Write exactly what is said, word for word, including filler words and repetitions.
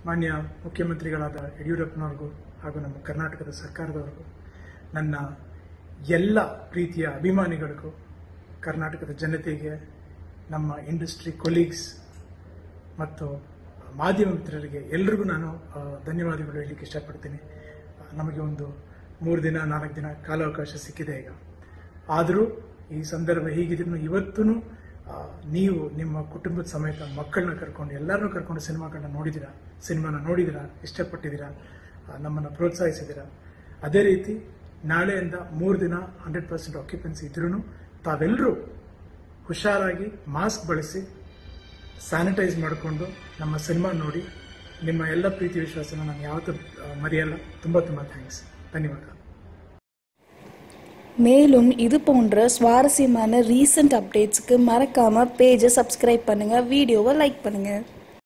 ಮಾನ್ಯ ಮುಖ್ಯಮಂತ್ರಿಗಳಾದ ಯಡಿಯೂರಪ್ಪನವ್ರಿಗೂ ಹಾಗೂ ನಮ್ಮ ಕರ್ನಾಟಕದ ಸರ್ಕಾರದವರಿಗೂ ನನ್ನ ಎಲ್ಲ ಪ್ರೀತಿಯ ಅಭಿಮಾನಿಗಳಿಗೂ ಕರ್ನಾಟಕದ ಜನತೆಗೆ ನಮ್ಮ ಇಂಡಸ್ಟ್ರಿ ಕೊಲೀಗ್ಸ್ ಮತ್ತು ಮಾಧ್ಯಮ ಮಿತ್ರರಿಗೆ ಎಲ್ಲರಿಗೂ ನಾನು ಧನ್ಯವಾದಗಳು ಹೇಳಲಿಕ್ಕೆ ಇಷ್ಟಪಡ್ತೀನಿ. ನಮಗೆ ಒಂದು ಮೂರು ದಿನ ನಾಲ್ಕು ದಿನ ಕಾಲಾವಕಾಶ ಸಿಕ್ಕಿದೆ ಈಗ. ಆದರೂ ಈ ಸಂದರ್ಭ ಹೀಗಿದ್ರು ಇವತ್ತೂ ನೀವು ನಿಮ್ಮ ಕುಟುಂಬದ ಸಮೇತ ಮಕ್ಕಳನ್ನ ಕರ್ಕೊಂಡು ಎಲ್ಲರನ್ನೂ ಕರ್ಕೊಂಡು ಸಿನಿಮಾಗಳನ್ನ ನೋಡಿದ್ದೀರಾ, ಸಿನಿಮಾನ ನೋಡಿದ್ದೀರಾ, ಇಷ್ಟಪಟ್ಟಿದ್ದೀರಾ, ನಮ್ಮನ್ನು ಪ್ರೋತ್ಸಾಹಿಸಿದ್ದೀರಾ. ಅದೇ ರೀತಿ ನಾಳೆಯಿಂದ ಮೂರು ದಿನ ಹಂಡ್ರೆಡ್ ಪರ್ಸೆಂಟ್ ಆಕ್ಯುಪೆನ್ಸಿ ಇದ್ರೂ ತಾವೆಲ್ಲರೂ ಹುಷಾರಾಗಿ ಮಾಸ್ಕ್ ಬಳಸಿ ಸ್ಯಾನಿಟೈಸ್ ಮಾಡಿಕೊಂಡು ನಮ್ಮ ಸಿನಿಮಾ ನೋಡಿ. ನಿಮ್ಮ ಎಲ್ಲ ಪ್ರೀತಿ ವಿಶ್ವಾಸನ ನಾನು ಯಾವತ್ತೂ ಮರೆಯಲ್ಲ. ತುಂಬ ತುಂಬ ಥ್ಯಾಂಕ್ಸ್, ಧನ್ಯವಾದ. மேலும் இது போன்ற சுவாரஸ்யமான ரீசன்ட் அப்டேட்ஸ்க்கு மறக்காம பேஜை சப்ஸ்கிரைப் பண்ணுங்க, வீடியோவை லைக் பண்ணுங்க.